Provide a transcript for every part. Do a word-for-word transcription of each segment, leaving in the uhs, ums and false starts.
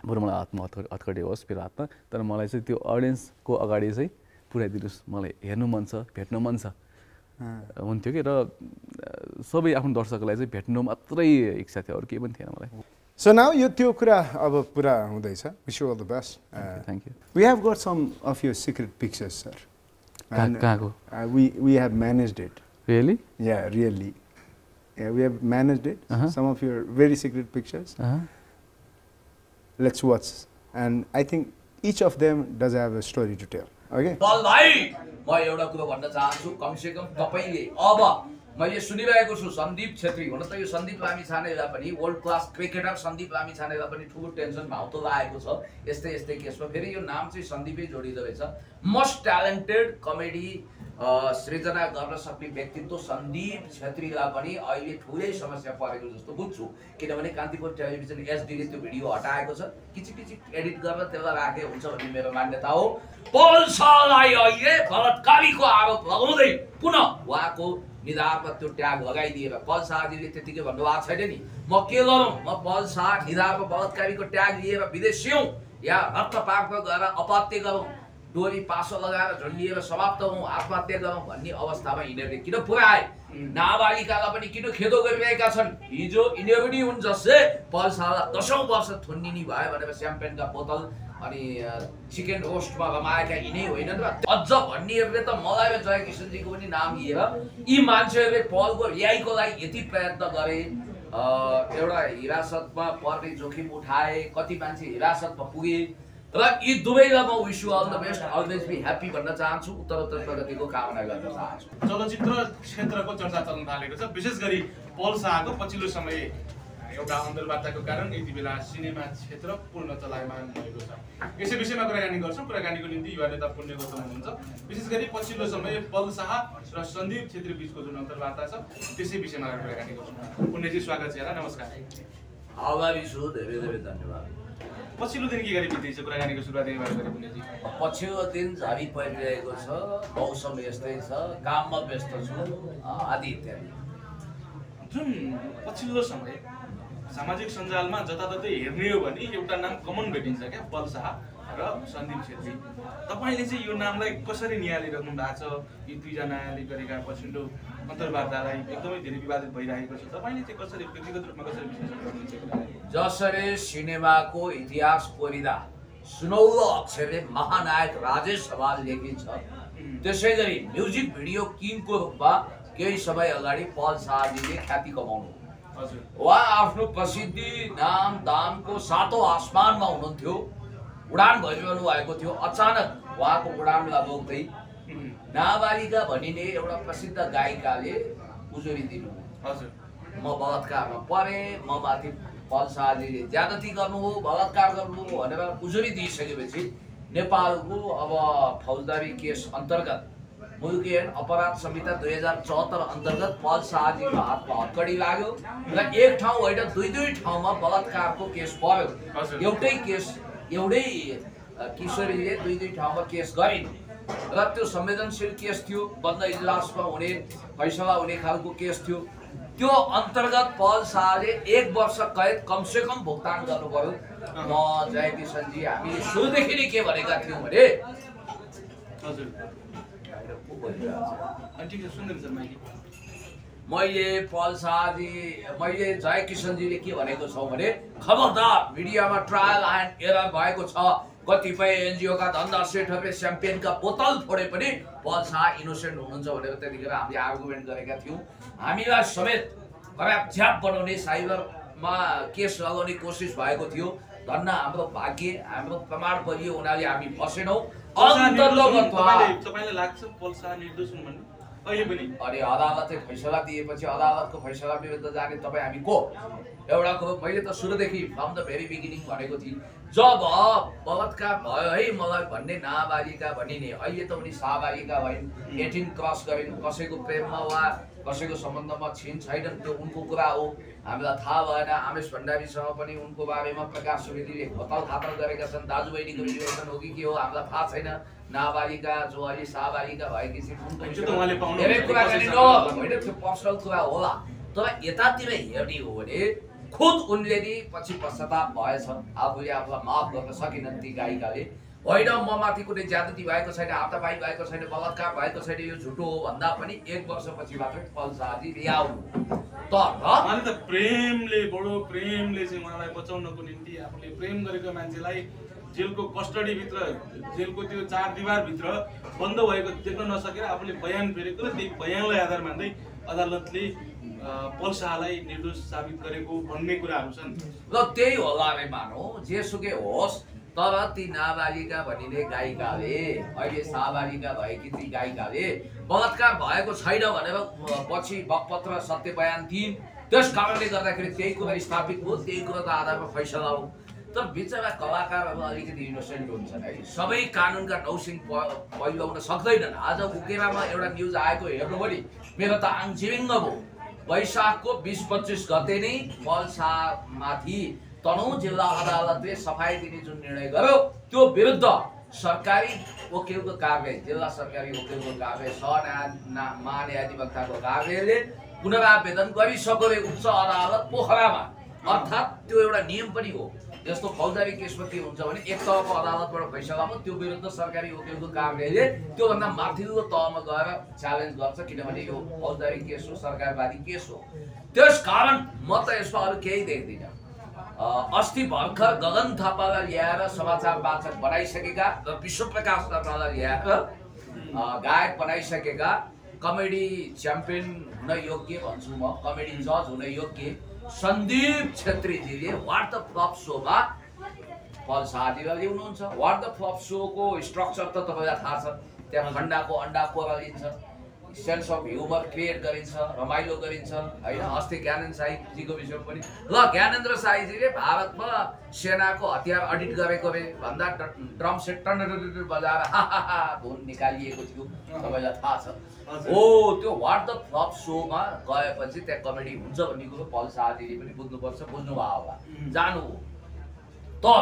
बरु मलाई हातमा हतकडी होस् मेरो हातमा तर मलाई चाहिँ त्यो अडियन्सको अगाडि चाहिँ पुऱ्याइदिनुहोस् मलाई हेर्नु मन छ भेट्न मन छ हुन्थ्यो कि र सबै आफ्नो दर्शकलाई चाहिँ भेट्नु मात्रै इच्छा थियो अरू केही पनि थिएन मलाई So now you त्यो कुरा अब पुरा हुँदैछ wish you all the best thank you we have got some of your secret pictures sir कहाँको we we have managed it really yeah really yeah we have managed it uh -huh. some of your very secret pictures uh -huh. let's watch and I think each of them does have a story to tell okay बल भाइ म एउटा कुरा भन्न चाहन्छु कम से कम तपाईले अब मैले सुनिरहेको छु सन्दीप छेत्री हुन त यो सन्दीप लामिछानेलाई पनि वर्ल्ड क्लास क्रिकेटर सन्दीप लामिछानेलाई पनि ठुलो टेन्सन भाउ त लागेको छ यस्तै यस्तै केसमा फेरि यो नाम चाहिँ सन्दीपै जोडिँदो रहेछ मोस्ट ट्यालेन्टेड कमेडी सृजना गर्न सक्ने व्यक्तित्व सन्दीप छेत्रीलाई पनि अहिले ठुलै समस्या परेको जस्तो बुझ्छु किनभने कान्तिपुर टेलिभिजन एचडीले त्यो भिडियो हटाएको छ किचिक किचिक एडिट गरेर त्यसलाई राखे हुन्छ भन्ने मेरो मान्यता हो पल शाहलाई अहिले बलात्कारीको आरोप लगाउँदै पुनः उहाँको निधारमा त्यो ट्याग लगाइदिएर पल शाहजीले त्यतिकै भन्नुभएको छैन नि म के गरौँ म पल शाह निधारमा बलात्कारीको ट्याग लिएर विदेश सिउँ या रक्तपातमा गएर अपत्य गरौँ डोरी पासो लगाएर झन्डिएर समाप्त हौँ आत्महत्या गरौँ भन्ने अवस्थामा यिनीहरूले किन पुर्याए नाबालिकालाई पनि किन खेदो गरिरहेका छन् हिजो यिनीहरू पनि हुन् जसले पल शाहलाई दसौँ वर्ष थुन्निनी भयो भनेर स्याम्पेनका बोतल अनि चिकन रोस्टमा रमाएका यिनै होइनन् र अझ भन्नेहरूले त मलाई र जय किशनजीको पनि नाम लिएर यी मान्छेहरूले पलको रिहाइको लागि यति प्रयत्न गरे एउटा हिरासतमा पर्ने जोखिम उठाए कति मान्छे हिरासतमा पुगे र यी दुवैलाई म wish you all the best always be happy भन्न चाहन्छु उत्तरोत्तर प्रगतिको कामना गर्न चाहन्छु चलचित्र क्षेत्रको चर्चा चल्न थालेको छ विशेष गरी पल शाहको पछिल्लो समय एउटा अन्तर्वार्ताको कारण यति बेला सिनेमा क्षेत्र पूर्ण चलायमान भएको छ यसै विषयमा कुराकानी गर्छौँ कुराकानीको निम्ति युवा नेता पुण्य गौतम हुनुहुन्छ विशेष गरी पछिल्लो समय पल शाह र सन्दीप छेत्री बीचको जुन अन्तर्वार्ता छ त्यसै विषयमा कुराकानी गर्छौँ पुण्यजी स्वागत छ नमस्कार आभारी छु धेरै धेरै धन्यवाद पछिल्लो दिन के गरी बित्दैछ कुराकानीको सुरुवात यहीँबाट गरे पुण्यजी पछिल्लो दिन झारी परिरहेको छ मौसम यस्तै छ काममा व्यस्त छु आदि इत्यादि जुन पछिल्लो समय सामाजिक सञ्जालमा जताततै हेर्ने हो भने एउटा नाम कमन भेटिन्छ क्या पल शाह र सन्दीप छेत्री तपाईँले चाहिँ यो नामलाई कसरी निहालिराख्नु भएको छ यी दुईजनाले गरेका पछिल्लो अन्तर्वार्तालाई एकदमै धेरै विवादित भइरहेको छ तपाईँले चाहिँ कसरी व्यक्तिगत रूपमा कसरी विश्लेषण गर्नुहुन्छ जसरी सिनेमाको इतिहास कोरिदा सुनौलो अक्षरले महानायक राजेश हमाल लेखिन्छ त्यसै गरी म्युजिक भिडियो किङको रूपमा केही समय अगाडि पल शाहजीले ख्याति कमाउनु उहाँ आफ्नो प्रसिद्धि नाम दामको सातौं आसमानमा हुनुहुन्थ्यो उडान भइरहनु भएको थियो अचानक उहाँको उडान लगाउँदै नाबालिका भनिने एउटा प्रसिद्ध गायिकाले उजुरी दिनु हजुर म बलात्कारमा परे म माथि पल शाहजीले ज्यादती गर्नु हो बलात्कार गर्नु हो भनेर उजुरी दिइसकेपछि नेपालको अब फौजदारी केस अन्तर्गत मुलुकी ऐन अपराध संहिता दुई हजार चौहत्तर अन्तर्गत पल शाहजीको हातमा हतकडी लाग्यो र एक ठाउँ होइन दुई दुई ठाउँमा बलात्कारको केस पर्यो एउटै केस एउटै किशोरीले दुई दुई ठाउँमा केस गरिन् र त्यो संवेदनशील केस थियो बन्द इजलासमा हुने फैसला हुने खालको केस थियो त्यो अन्तर्गत पल शाहले एक वर्ष कैद कमसे कम भुक्तान गर्नु पर्यो म जय किशनजी हामीले सुरुदेखि नै के भनेका थियौँ भने मैले पल शाहजी मैले जय किशनजीले के भनेको छौँ भने खबरदार मिडियामा ट्रायल एन्ड एरर भएको छ कतिपय एनजिओका धन्दा सेठहरूले स्याम्पेनका बोतल फोडे पनि पल शाह इनोसेन्ट हुनुहुन्छ भनेर त्यतिखेर हामीले आर्गुमेन्ट गरेका थियौँ हामीलाई समेत खराब झ्याप बनाउने साइबरमा केस लगाउने कोसिस भएको थियो धन्न हाम्रो भाग्य हाम्रो प्रमाण बलियो हुनाले हामी फसेनौँ तपाईलाई लाग्छ पल शाह निर्दोष हुन् भन्ने अहिले पनि अनि अदालतले फैसला दिएपछि अदालतको फैसला विरुद्ध जाने तपाईँ हामी को एउटा कुरो मैले त सुरुदेखि फ्रम द भेरी बिगिनिङ भनेको थिएँ जब बलात्कार भयो है मलाई भन्ने नाबालिका भनिने अहिले त उनी साबालिका भइन् एटिन क्रस गरिन् कसैको प्रेममा वा कसैको सम्बन्धमा छिन छैनन् त्यो उनको कुरा हो हामीलाई थाहा भएन आमेश भण्डारीसँग पनि उनको बारेमा प्रकाश सुवेदीले खतल खातल गरेका छन् दाजुबहिनीको रिलेसन हो कि के हो हामीलाई थाहा छैन नाबालिका जो अहिले साबालिका भएकी छिन् धेरै कुराकानी न होइन त्यो पर्सनल कुरा होला तर यतातिर हेर्ने हो भने खुद उनले नि पछि पश्चाताप भएछ आफूले आफूलाई माफ गर्न सकेनन् ती गायिकाले होइन म माथि कुनै ज्यादती भएको छैन हातापाई भएको छैन बलात्कार भएको छैन यो झुटो हो भन्दा पनि एक वर्षपछि मात्रै पल शाहजी रिहाउनु तर उहाँले त प्रेमले बडो प्रेमले चाहिँ उहाँलाई बचाउनको निम्ति आफूले प्रेम गरेको मान्छेलाई जेलको कस्टडीभित्र जेलको त्यो चार दिवारभित्र बन्द भएको देख्न नसकेर आफूले बयान फेरेको र त्यही बयानलाई आधार मान्दै अदालतले पल शाहलाई निर्दोष साबित गरेको भन्ने कुराहरू छन् र त्यही होला नै मानौ जेसुकै होस् तर ती नाबालिका भनिने गायिकाले अहिले साबालिका भएकी ती गायिकाले बलात्कार भएको छैन भनेर पछि बकपत्र सत्य बयान दिइन् त्यस कारणले गर्दाखेरि त्यही कुरा स्थापित भयो त्यही कुराको आधारमा फैसला हो तर बिचरा कलाकारहरू अलिकति इनोसेन्ट हुन्छन् है सबै कानुनका नौसिङ पहिलाउन सक्दैनन् आज उकेरामा एउटा न्युज आएको हेर्नु पनि मेरो त आङ चिरिङ्ग भयो वैशाखको बिस पच्चिस गते नै पल शाहमाथि तनहुँ जिल्ला अदालतले सफाई दिने जुन निर्णय गर्यो त्यो विरुद्ध सरकारी वकिलको कार्यालय जिल्ला सरकारी वकिलको कार्यालय सह महान्यायाधिवक्ताको कार्यालयले पुनरावेदन गरिसक्यो उच्च अदालत पोखरामा अर्थात् त्यो एउटा नियम पनि हो जस्तो फौजदारी केसमा के हुन्छ भने एक तहको अदालतबाट फैसला भयो त्यो विरुद्ध सरकारी वकिलको कार्यालयले त्योभन्दा माथिल्लो तहमा गएर च्यालेन्ज गर्छ किनभने यो फौजदारी केस हो सरकारवादी केस हो त्यस कारण म त यसमा अरू केही देख्दिनँ अस्ति भर्खर गगन थापालाई ल्याएर समाचार वाचक बनाइसकेका र विश्व प्रकाश शर्मालाई ल्याएर गायक बनाइसकेका कमेडी च्याम्पियन हुन योग्य भन्छु म कमेडी जज हुन योग्य सन्दीप छेत्रीजीले वाट द फ्लप सोमा पल शाहजीलाई ल्याउनुहुन्छ वाट द फ्लप सोको स्ट्रक्चर त तपाईँलाई थाहा छ त्यहाँ खण्डाको अन्डा कोरालिन्छ सेन्स अफ ह्युमर क्रिएट गरिन्छ रमाइलो गरिन्छ होइन अस्ति ज्ञानेन्द्र साईजीको विषयमा पनि ल ज्ञानेन्द्र साईजीले भारतमा सेनाको हतियार अडिट गरेको रे भन्दा ड्रम सेट टन बजाएर हाहा धुन निकालिएको थियो तपाईँलाई थाहा छ हो त्यो वाट द फ्लप सोमा गएपछि त्यहाँ कमेडी हुन्छ भन्ने कुरो पल शाहजीले पनि बुझ्नुपर्छ बुझ्नुभयो होला जानु हो तर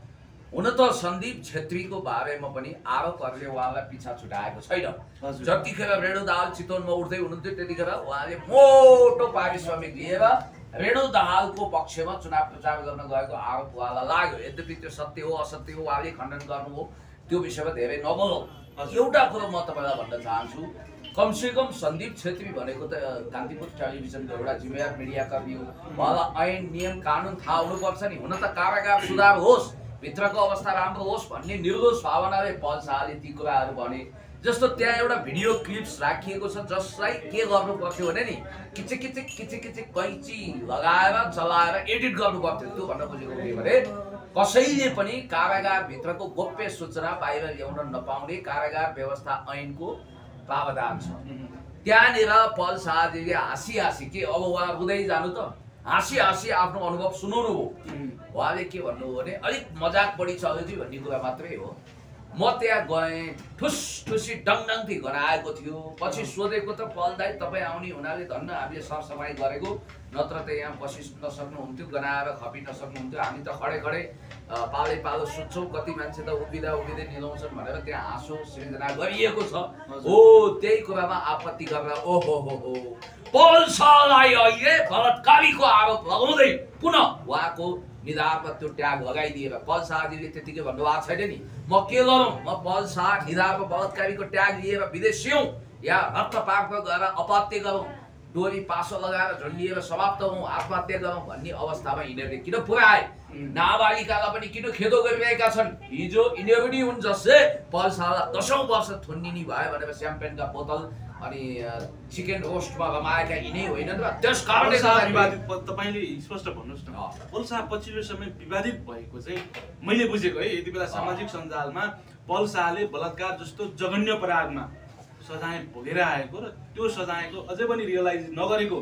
हुन त सन्दीप छेत्रीको बारेमा पनि आरोपहरूले उहाँलाई पिछा छुटाएको छैन जतिखेर रेणु दाहाल चितवनमा उठ्दै हुनुहुन्थ्यो त्यतिखेर उहाँले मोटो पारिश्रमिक लिएर रेणु दाहालको पक्षमा चुनाव प्रचार गर्न गएको आरोप उहाँलाई लाग्यो यद्यपि त्यो सत्य हो असत्य हो उहाँले खण्डन गर्नु हो त्यो विषयमा धेरै नबोलौँ एउटा कुरो म तपाईँलाई भन्न चाहन्छु कमसेकम सन्दीप छेत्री भनेको त कान्तिपुर टेलिभिजनको एउटा जिम्मेवार मिडियाकर्मी हो उहाँलाई ऐन नियम कानुन थाहा हुनुपर्छ नि हुन त कारागार सुधार होस् भित्रको अवस्था राम्रो होस् भन्ने निर्दोष भावनाले पल शाहले ती कुराहरू भने जस्तो त्यहाँ एउटा भिडियो क्लिप्स राखिएको छ जसलाई के गर्नु पर्थ्यो भने नि किचिक किचिक किचिक किचिक कैँची लगाएर चलाएर एडिट गर्नु पर्थ्यो त्यो भन्न खोजेको के भने कसैले पनि कारागार भित्रको गोप्य सूचना बाहिर ल्याउन नपाउने कारागार व्यवस्था ऐनको प्रावधान छ त्यहाँनिर पल शाहजीले हाँसी हाँसी के अब उहाँ रुँदै जानु त हाँसी हाँसी आफ्नो अनुभव सुनाउनु हो उहाँले के भन्नुभयो भने अलिक मजाक बढी चल्यो थियो भन्ने कुरा मात्रै हो म त्यहाँ गएँ ठुस ठुसी डङडङथी घर आएको थियो पछि सोधेको त पल दाइ तपाईँ आउने हुनाले धन्न हामीले सरसफाइ गरेको नत्र त यहाँ बसि नसक्नुहुन्थ्यो गनाएर खपि नसक्नुहुन्थ्यो हामी त खडे खडे पालै पालो सुत्छौँ कति मान्छे त उभिँदा उभिँदै निलाउँछन् भनेर त्यहाँ हाँसो सृजना गरिएको छ हो त्यही कुरामा आपत्ति गरेर ओहो हो हो पल शाहलाई अहिले बलात्कारीको आरोप लगाउँदै पुनः उहाँको निधारमा त्यो ट्याग लगाइदिएर पल शाहजीले त्यतिकै भन्नुभएको छैन नि म के गरौँ म पल शाह निधारमा बलात्कारीको ट्याग लिएर विदेश सिउँ या रक्तपातमा गएर अपत्य गरौँ डोरी पासो लगाएर झन्डिएर समाप्त हौँ आत्महत्या गरौँ भन्ने अवस्थामा यिनीहरूले किन पुर्याए नाबालिकालाई पनि किन खेदो गरिरहेका छन् हिजो यिनीहरू हुन् जसले पल शाहलाई दसौँ वर्ष थुन्निनी भयो भनेर स्याम्पेनका बोतल अनि चिकन रोस्टमा रमाएका यिनै होइनन् र त्यस कारणले विवादित तपाईले स्पष्ट भन्नुहोस् न पल शाह पछिल्लो समय विवादित भएको चाहिँ मैले बुझेको है यति बेला सामाजिक सञ्जालमा पल शाहले बलात्कार जस्तो जघन्य अपराधमा सजाय भोगेर आएको र त्यो सजायको अझै पनि रियलाइज नगरेको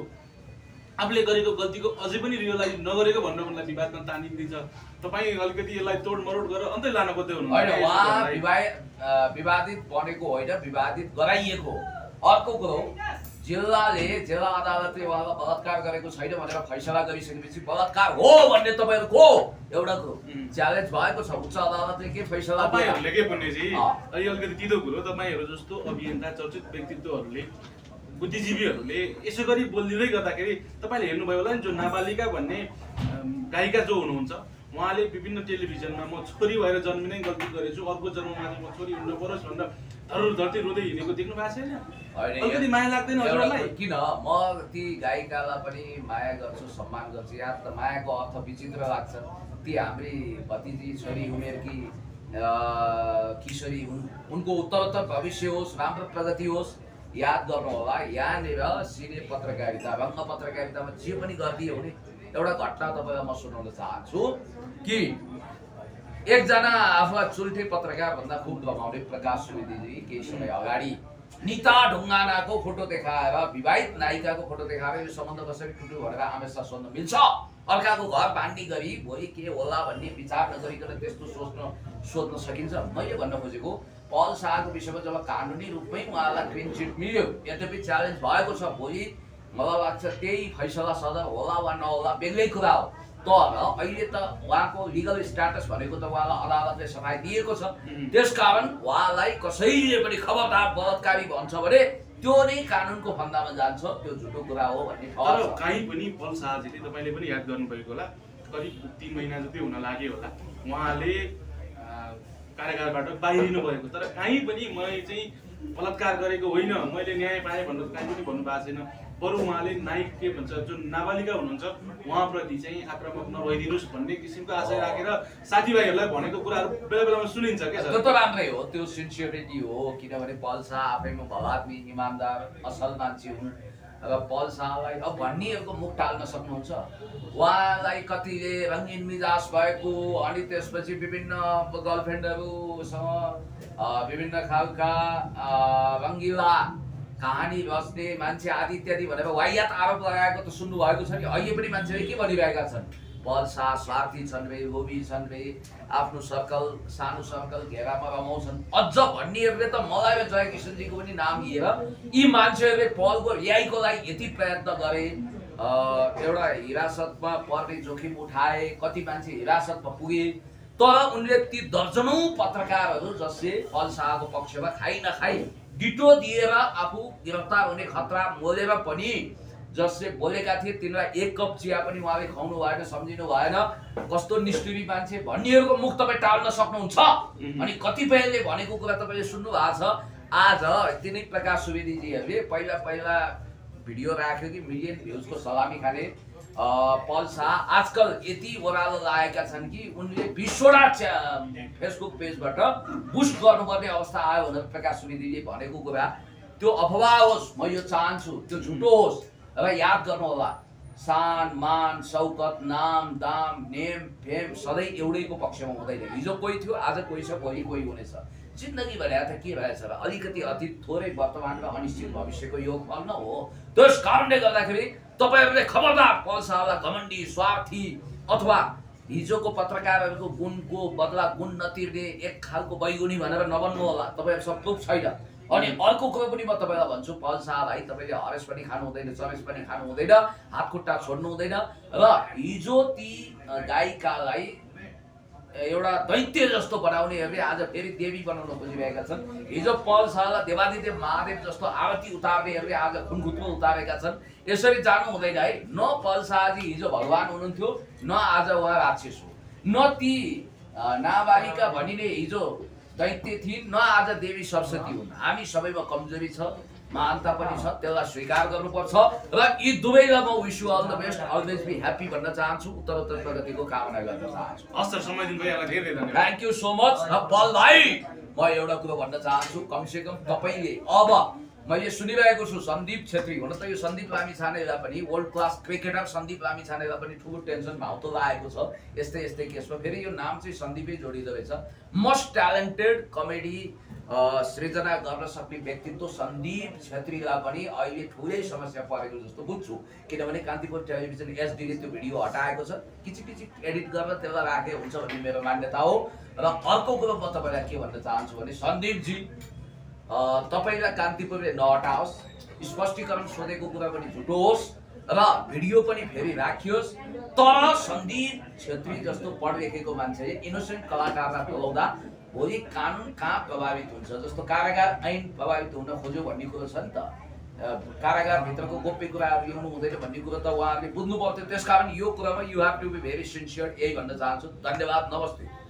आफूले गरेको गल्तीको अझै पनि रियलाइज नगरेको भन्नु मलाई विवादमा तानिदिन्छ तपाईँ अलिकति यसलाई तोडमरोड गरेर अन्तै लान खोज्दै हुनुहुन्छ विवादित बनेको होइन विवादित गराइएको अर्को कुरो जिल्लाले जिल्ला अदालतले उहाँलाई बलात्कार गरेको छैन भनेर फैसला गरिसकेपछि बलात्कार हो भन्ने तपाईँहरूको एउटा कुरो च्यालेन्ज भएको छ उच्च अदालतले के फैसला तपाईँहरूले के भन्ने चाहिँ अलिकति तितो कुरो तपाईँहरू जस्तो अभियन्ता चर्चित व्यक्तित्वहरूले बुद्धिजीवीहरूले यसो गरी बोलिदिँदै गर्दाखेरि तपाईँले हेर्नुभयो होला नि, जो नाबालिका भन्ने गायिका जो हुनुहुन्छ उहाँले विभिन्न टेलिभिजनमा म छोरी भएर जन्मिनै गल्ती गरेछु, अर्को जन्ममा चाहिँ म छोरी हुनु परोस् भनेर धरुर धरती रुँदै हिँडेको देख्नु भएको छैन? अलिकति माया लाग्दैन हजुरलाई? किन म ती गायिकालाई पनि माया गर्छु, सम्मान गर्छु। यहाँ त मायाको अर्थ विचित्र लाग्छ। ती हाम्री भतिजी छोरी उमेरकी किशोरी हुन्, उनको उत्तरोत्तर भविष्य होस्, राम्रो प्रगति होस्। याद गर्नु होला, यहाँनिर सिने पत्रकारिता, रङ्ग पत्रकारितामा जे पनि गरिदियो भने एउटा घटना तपाईँलाई म सुनाउन चाहन्छु कि एकजना आफूलाई चुल्ठे पत्रकार भन्दा खुब रमाउने प्रकाश सुवेदीजी केही समय अगाडि निता ढुङ्गानाको फोटो देखाएर, विवाहित नायिकाको फोटो देखाएर यो सम्बन्ध कसरी टुट्यो भनेर आमेशलाई सोध्न मिल्छ? अर्काको घर बाँड्ने गरी भोलि के होला भन्ने विचार नगरिकन त्यस्तो सोच्न सोध्न सकिन्छ? मैले भन्न खोजेको पल शाहको विषयमा जब कानुनी रूपमै उहाँलाई क्लिन चिट मिल्यो, यद्यपि च्यालेन्ज भएको छ, भोलि मलाई लाग्छ त्यही फैसला सदर होला वा नहोला बेग्लै कुरा हो। तर अहिले त उहाँको लिगल स्ट्याटस भनेको त उहाँलाई अदालतले सफाई दिएको छ। त्यसकारण उहाँलाई कसैले पनि खबरदार बलात्कारी भन्छ भने त्यो नै कानुनको फन्दामा जान्छ, त्यो झुटो कुरा हो भन्ने तर कहीँ पनि पल शाहजीले तपाईँले पनि याद गर्नुभएको होला, करिब तिन महिना जति हुन लाग्यो होला उहाँले कारागारबाट बाहिरिनु भएको, तर कहीँ पनि मैले चाहिँ बलात्कार गरेको होइन, मैले न्याय पाएँ भनेर कहीँ पनि भन्नु भएको छैन। बरु उहाँले नायक के भन्छ, जुन नाबालिका हुनुहुन्छ उहाँप्रति चाहिँ आक्रामक नभइदिनुहोस् भन्ने किसिमको आशय राखेर साथीभाइहरूलाई भनेको कुराहरू बेला बेलामा सुनिन्छ क्या सर? त्यो त राम्रै हो, त्यो सिन्सियरिटी हो। किनभने पल शाह आफैमा भलात्मी इमान्दार असल मान्छे हुन् र पल शाहलाई अब भन्नेहरूको मुख टाल्न सक्नुहुन्छ? उहाँलाई कतिले रङ्गिन मिजाज भएको, अनि त्यसपछि विभिन्न गर्लफ्रेन्डहरूसँग विभिन्न खालका रङ्गिला कहानी रच्ने मान्छे आदि इत्यादि भनेर वाहियात आरोप लगाएको त सुन्नु भएको छ नि। अहिले पनि मान्छेले के भनिरहेका छन्? पल शाह स्वार्थी छन् रे, लोभी छन् रे, आफ्नो सर्कल सानो सर्कल घेरामा रमाउँछन्। अझ भन्नेहरूले त मलाई र जय किशनजीको पनि नाम लिएर यी मान्छेहरूले पलको रिहाइको लागि यति प्रयत्न गरे, एउटा हिरासतमा पर्ने जोखिम उठाए, कति मान्छे हिरासतमा पुगे, तर उनले ती दर्जनौं पत्रकारहरू जसले पल शाहको पक्षमा खाइ नखाइ डिटो दिएर आफू गिरफ्तार हुने खतरा मोलेर पनि जसले बोलेका थिए तिनीलाई एक कप चिया पनि उहाँले खुवाउनु भएन, सम्झिनु भएन। कस्तो निष्ठुरी मान्छे भन्नेहरूको मुख तपाईँ टाल्न सक्नुहुन्छ? अनि कतिपयले भनेको कुरा तपाईँले सुन्नु भएको छ। आज तिनै प्रकाश सुवेदीजीहरूले पहिला पहिला भिडियो राख्यो कि मिलियन भ्युजको सलामी खाने पल शाह आजकल यति ओह्रालो लागेका छन् कि उनले बिसवटा फेसबुक पेजबाट बुस्ट गर्नुपर्ने अवस्था आयो भनेर प्रकाश सुवेदीले भनेको कुरा त्यो अफवाह होस्, म यो चाहन्छु त्यो झुटो होस्। र याद गर्नु होला, सान मान शौकत नाम दाम नेम फेम सधैँ एउटैको पक्षमा हुँदैन। हिजो कोही थियो, आज कोही छ, भोलि कोही हुनेछ। जिन्दगी भनेर त के रहेछ र अलिकति अतीत थोरै वर्तमान र अनिश्चित भविष्यको योगफल न हो। त्यस कारणले गर्दाखेरि तपाईहरुले खबरदार पल शाहलाई घमण्डी स्वार्थी अथवा हिजोको पत्रकारहरूको गुणको बदला गुण नतिर्ने एक खालको बैगुनी भनेर नबन्नु होला। तपाईहरु सब प्रुफ छैन। अनि अर्को कुरा पनि म तपाईलाई भन्छु, पल शाहलाई तपाईले हरेस पनि खानु हुँदैन, चरेस पनि खानु हुँदैन, हात खुट्टा छोड्नु हुँदैन। र हिजो ती गायिकालाई एउटा दैत्य जस्तो बनाउनेहरूले आज फेरि देवी बनाउन खोजिरहेका छन्। हिजो पल शाहलाई देवादिदेव महादेव जस्तो आरती उतार्नेहरूले आज खुनखुत्रो उतारेका छन्। यसरी जानु हुँदैन है। न पल शाहजी हिजो भगवान हुनुहुन्थ्यो, न आज उहाँ राक्षस हो। न ती नाबालिका भनिने हिजो दैत्य थिइन्, न आज देवी सरस्वती हुन्। हामी सबैमा कमजोरी छ, महानता पनि छ, त्यसलाई स्वीकार गर्नुपर्छ। र यी दुवैलाई म wish you all the best, always be happy भन्न चाहन्छु, उत्तरोत्तर प्रगतिको कामना गर्न चाहन्छु। हस् सर, समय दिनुभयो, यहाँलाई धेरै धेरै धन्यवाद। Thank you so much. र पल भाइ, म एउटा कुरा भन्न चाहन्छु, कमसे कम तपाईले अब मैले सुनिरहेको छु सन्दीप छेत्री, हुन त यो सन्दीप लामिछानेलाई पनि वर्ल्ड क्लास क्रिकेटर सन्दीप लामिछानेलाई पनि ठुलो टेन्सन भाउतो लागेको छ यस्तै यस्तै केसमा। फेरि यो नाम चाहिँ सन्दीपै जोडिँदो रहेछ। मोस्ट ट्यालेन्टेड कमेडी सृजना गर्न सक्ने व्यक्तित्व सन्दीप छेत्रीलाई पनि अहिले ठुलै समस्या परेको जस्तो बुझ्छु। किनभने कान्तिपुर टेलिभिजन एचडीले त्यो भिडियो हटाएको छ, किचिक किचिक एडिट गरेर त्यसलाई राखे हुन्छ भन्ने मेरो मान्यता हो। र अर्को कुरो म तपाईँलाई के भन्न चाहन्छु भने, सन्दीपजी तपाईलाई कान्तिपुरले नहटाओस्, स्पष्टीकरण सोधेको कुरा पनि झुटो होस् र भिडियो पनि फेरि राखियोस्। तर सन्दीप छेत्री जस्तो पढलेखेको मान्छेले इनोसेन्ट कलाकारलाई बोलाउँदा भोलि कानुन कहाँ प्रभावित हुन्छ, जस्तो कारागार ऐन प्रभावित हुन खोज्यो भन्ने कुरो छ नि त। कारागारभित्रको गोप्य कुराहरू ल्याउनु हुँदैन भन्ने कुरो त उहाँहरूले बुझ्नु पर्थ्यो। त्यसकारण यो कुरामा you have to be very sincere, यही भन्न चाहन्छु। धन्यवाद, नमस्ते।